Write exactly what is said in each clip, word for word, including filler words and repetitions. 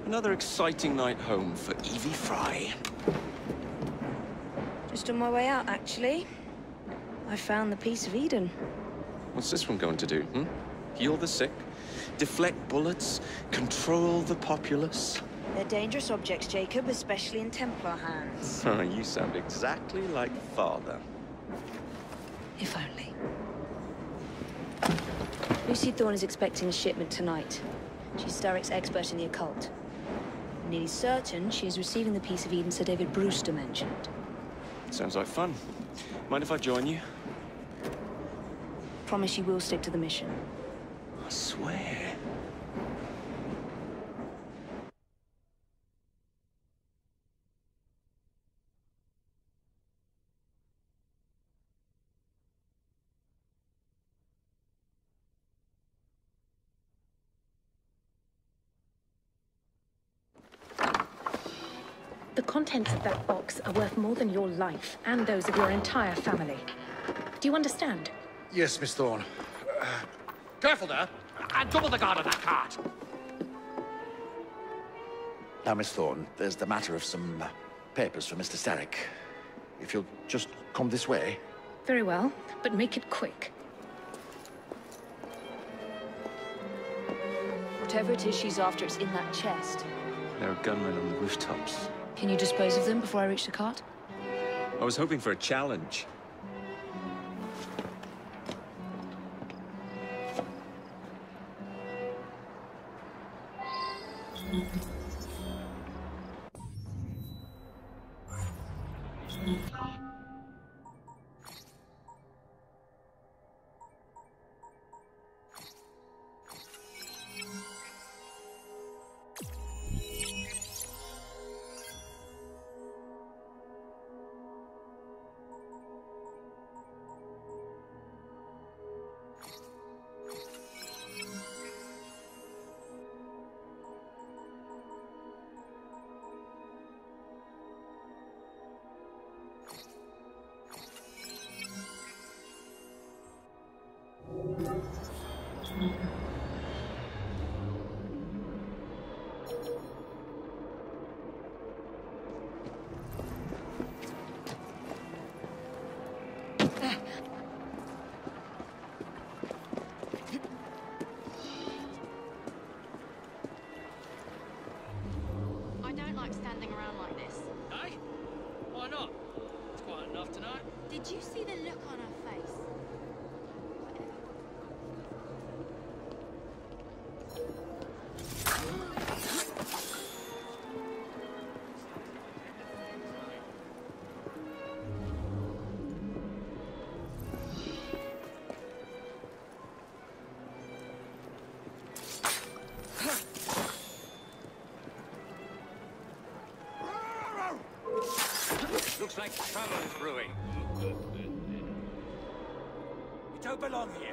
Another exciting night home for Evie Fry. Just on my way out, actually. I found the Piece of Eden. What's this one going to do, hmm? Heal the sick, deflect bullets, control the populace? They're dangerous objects, Jacob, especially in Templar hands. Oh, you sound exactly like Father. If only. Lucy Thorne is expecting a shipment tonight. She's Starrick's expert in the occult. I'm nearly certain she is receiving the Piece of Eden Sir David Brewster mentioned. Sounds like fun. Mind if I join you? Promise you will stick to the mission. I swear. The contents of that box are worth more than your life and those of your entire family. Do you understand? Yes, Miss Thorne. Uh, Careful there! And double the guard on that cart! now, Miss Thorne, there's the matter of some uh, papers for Mister Starrick. If you'll just come this way. Very well, but make it quick. Whatever it is she's after, it's in that chest. There are gunmen on the rooftops. Can you dispose of them before I reach the cart? I was hoping for a challenge. I don't like standing around like this. Eh? Why not? It's quiet enough tonight. Did you see the look on her face? Looks like trouble is brewing. You don't belong here.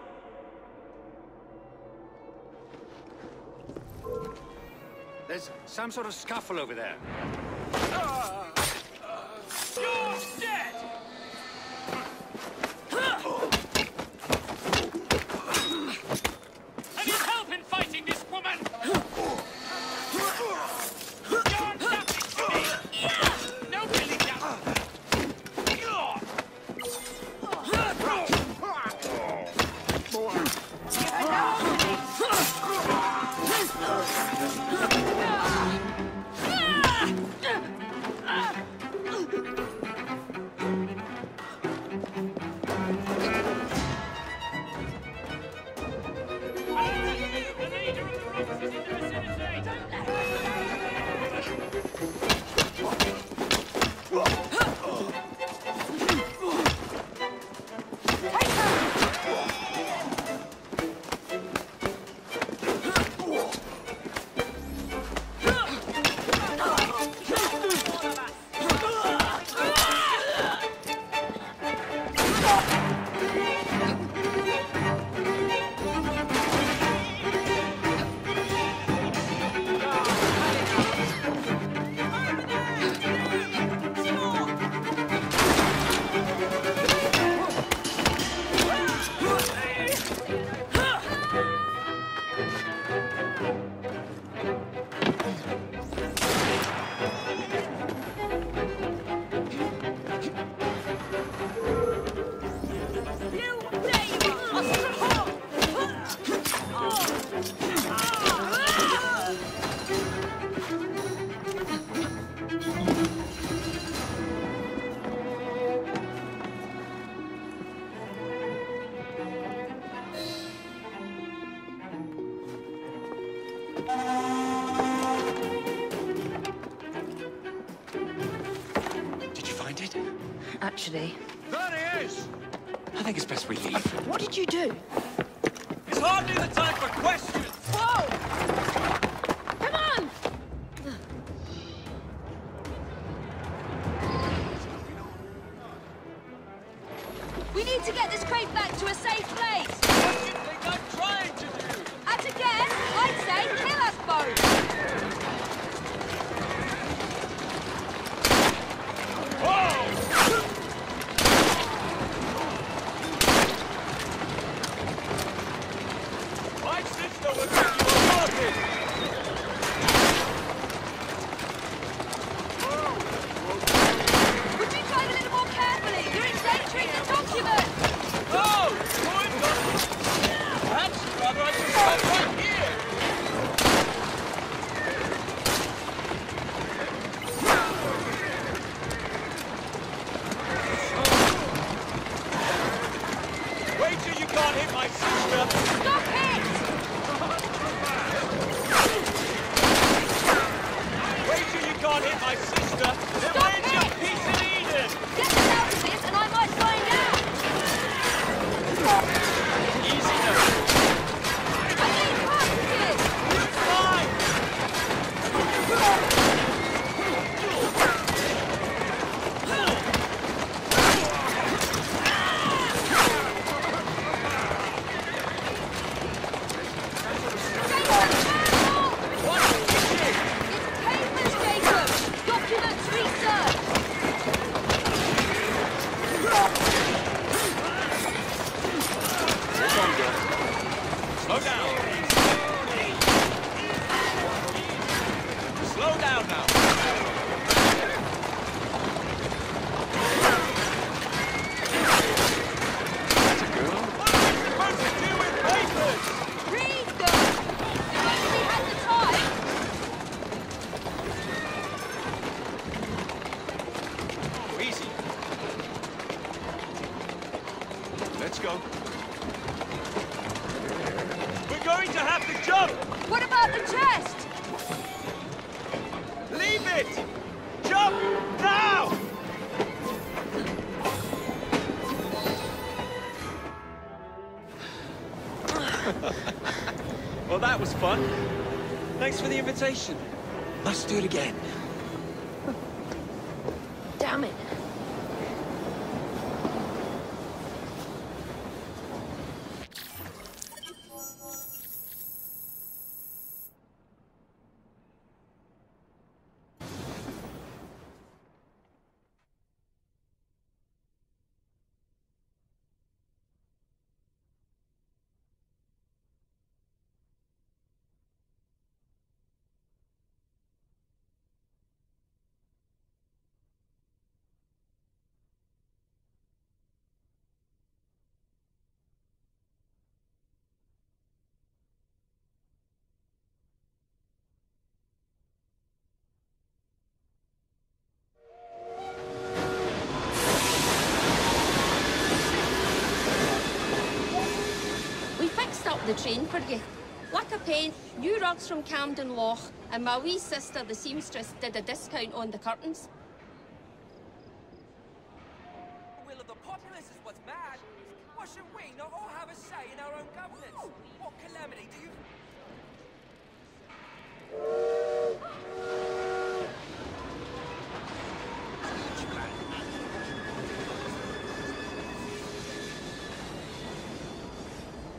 There's some sort of scuffle over there. You're dead! I need help in fighting this woman! You're nothing to me! No killing down! Actually, There he is! I think it's best we leave. what did you do? It's hardly the time for questions! Whoa! Come on! We need to get this crate back to a safe place! What do you think I'm trying to do? At a guess, I'd say kill us both! My sister will give you a warning! Would you drive a little more carefully? You're endangering the document! Oh! Good God! Perhaps, rather, I should stop right here! Wait till you can't hit my sister! Stop it! Wait till you can't hit my sister! Then Stop where's your it! piece of Eden? Get us out of this and I might find out! Easy now. I need cartridges! Fine! What is it? It's papers, Jacob! Documents research! Slow down. Slow down now. That's a girl. What are we supposed to do with papers? Read them! If only we had the time! Oh, easy. Let's go. We're going to have to jump! What about the chest? Leave it! Jump now! Well, that was fun. Thanks for the invitation. Let's do it again. Damn it. The train for you. Like a pen, new rugs from Camden Loch, and my wee sister, the seamstress, did a discount on the curtains. The will of the populace is what's mad. Why should we not all have a say in our own governance? What calamity do you...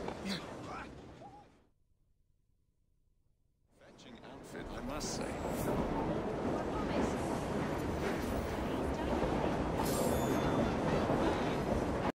Fetching outfit, I must say.